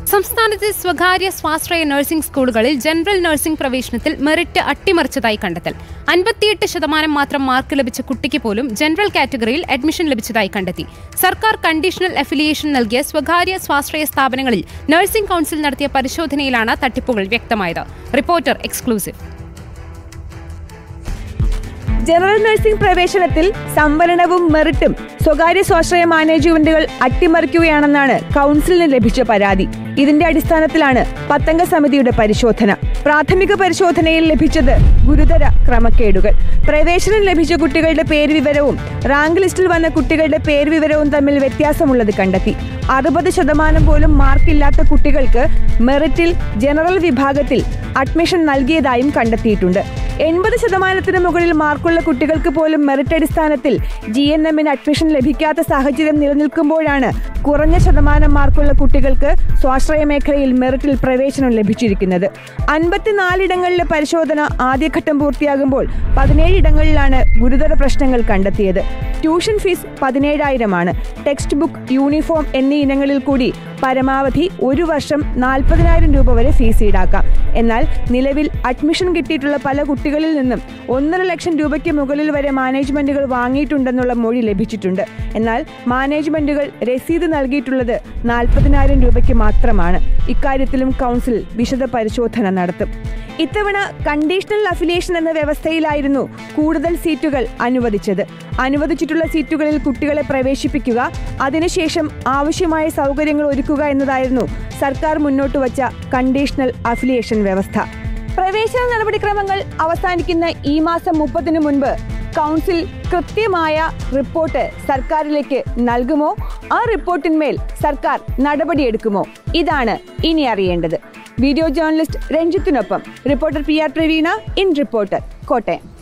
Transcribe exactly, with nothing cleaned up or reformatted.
സംസ്ഥാനത്തെ സ്വകാര്യ സ്വാശ്രയ നഴ്സിംഗ് സ്കൂളുകളിൽ ജനറൽ നഴ്സിംഗ് പ്രവേശനത്തിൽ മെറിറ്റ് അട്ടിമറിച്ചതായി കണ്ടെത്തൽ. അൻപത്തിയെട്ട് ശതമാനം മാത്രം മാർക്ക് ലഭിച്ച കുട്ടിക്ക് പോലും ജനറൽ കാറ്റഗറിയിൽ അഡ്മിഷൻ ലഭിച്ചതായി കണ്ടെത്തി. സർക്കാർ കണ്ടീഷണൽ അഫിലിയേഷൻ നൽകിയ സ്വകാര്യ സ്വാശ്രയ സ്ഥാപനങ്ങളിൽ നഴ്സിംഗ് കൌൺസിൽ നടത്തിയ പരിശോധനയിലാണ് തട്ടിപ്പുകൾ വ്യക്തമായത്. Reporter exclusive. ജനറൽ നഴ്സിംഗ് പ്രവേശനത്തിൽ സംവരണവും മെറിറ്റും സ്വകാര്യ സ്വാശ്രയ മാനേജ്മെന്റുകൾ അട്ടിമറിക്കുകയാണെന്നാണ് കൌൺസിലിന് ലഭിച്ച പരാതി. ഇതിന്റെ അടിസ്ഥാനത്തിലാണ് പത്തംഗ സമിതിയുടെ പരിശോധന. പ്രാഥമിക പരിശോധനയിൽ ലഭിച്ചത് ഗുരുതര ക്രമക്കേടുകൾ. പ്രവേശനം ലഭിച്ച കുട്ടികളുടെ പേര് വിവരവും റാങ്ക് ലിസ്റ്റിൽ വന്ന കുട്ടികളുടെ പേര് വിവരവും തമ്മിൽ വ്യത്യാസമുള്ളത് കണ്ടെത്തി. അറുപത് ശതമാനം പോലും മാർക്കില്ലാത്ത കുട്ടികൾക്ക് മെറിറ്റിൽ ജനറൽ വിഭാഗത്തിൽ അഡ്മിഷൻ നൽകിയതായും കണ്ടെത്തിയിട്ടുണ്ട്. എൺപത് ശതമാനത്തിന് മുകളിൽ മാർക്കുള്ള കുട്ടികൾക്ക് പോലും മെറിറ്റ് അടിസ്ഥാനത്തിൽ ജി എൻ എമ്മിന് അഡ്മിഷൻ ലഭിക്കാത്ത സാഹചര്യം നിലനിൽക്കുമ്പോഴാണ് കുറഞ്ഞ ശതമാനം മാർക്കുള്ള കുട്ടികൾക്ക് സ്വാശ്രയ മേഖലയിൽ മെറിറ്റിൽ പ്രവേശനം ലഭിച്ചിരിക്കുന്നത്. അൻപത്തിനാലിടങ്ങളിലെ പരിശോധന ആദ്യഘട്ടം പൂർത്തിയാകുമ്പോൾ പതിനേഴ് ഇടങ്ങളിലാണ് ഗുരുതര പ്രശ്നങ്ങൾ കണ്ടെത്തിയത്. ട്യൂഷൻ ഫീസ് പതിനേഴായിരമാണ്. ടെക്സ്റ്റ് ബുക്ക്, യൂണിഫോം എന്നീ ഇനങ്ങളിൽ കൂടി പരമാവധി ഒരു വർഷം നാൽപ്പതിനായിരം രൂപ വരെ ഫീസ് ഈടാക്കാം. എന്നാൽ നിലവിൽ അഡ്മിഷൻ കിട്ടിയിട്ടുള്ള പല കുട്ടികളിൽ നിന്നും ഒന്നര ലക്ഷം രൂപയ്ക്ക് മുകളിൽ വരെ മാനേജ്മെന്റുകൾ വാങ്ങിയിട്ടുണ്ടെന്നുള്ള മൊഴി ലഭിച്ചിട്ടുണ്ട്. എന്നാൽ മാനേജ്മെന്റുകൾ രസീത് നൽകിയിട്ടുള്ളത് നാൽപ്പതിനായിരം രൂപയ്ക്ക് മാത്രമാണ്. ഇക്കാര്യത്തിലും കൗൺസിൽ വിശദ പരിശോധന നടത്തും. ഇത്തവണ കണ്ടീഷണൽ അഫിലിയേഷൻ എന്ന വ്യവസ്ഥയിലായിരുന്നു കൂടുതൽ സീറ്റുകൾ അനുവദിച്ചത്. അനുവദിച്ചിട്ടുള്ള സീറ്റുകളിൽ കുട്ടികളെ പ്രവേശിപ്പിക്കുക, അതിനുശേഷം ആവശ്യമായ സൗകര്യങ്ങൾ ഒരുക്കുക എന്നതായിരുന്നു സർക്കാർ മുന്നോട്ട് വച്ച കണ്ടീഷണൽ അഫിലിയേഷൻ വ്യവസ്ഥ. പ്രവേശന നടപടിക്രമങ്ങൾ അവസാനിക്കുന്ന ഈ മാസം മുപ്പതിനു മുൻപ് കൗൺസിൽ കൃത്യമായ റിപ്പോർട്ട് സർക്കാരിലേക്ക് നൽകുമോ? ആ റിപ്പോർട്ടിന്മേൽ സർക്കാർ നടപടിയെടുക്കുമോ? ഇതാണ് ഇനി അറിയേണ്ടത്. വീഡിയോ ജേർണലിസ്റ്റ് രഞ്ജിത്തിനൊപ്പം reporter P R Praveena, in Reporter, Kottayam.